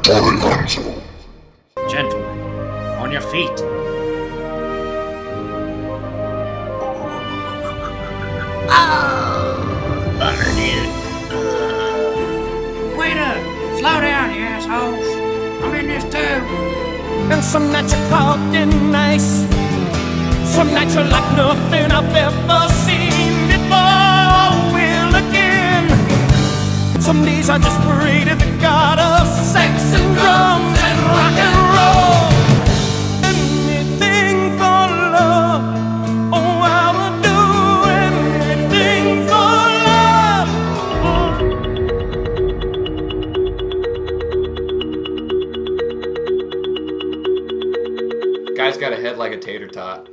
Gentlemen, on your feet. Waiter, slow down, you assholes. I'm in this too. And some nights you're talking nice, some nights you're like nothing I've ever seen before. We're looking. Some days I just pray to the God of sex and drums and rock and roll. Anything for love. Oh, I would do anything for love. Guy's got a head like a tater tot.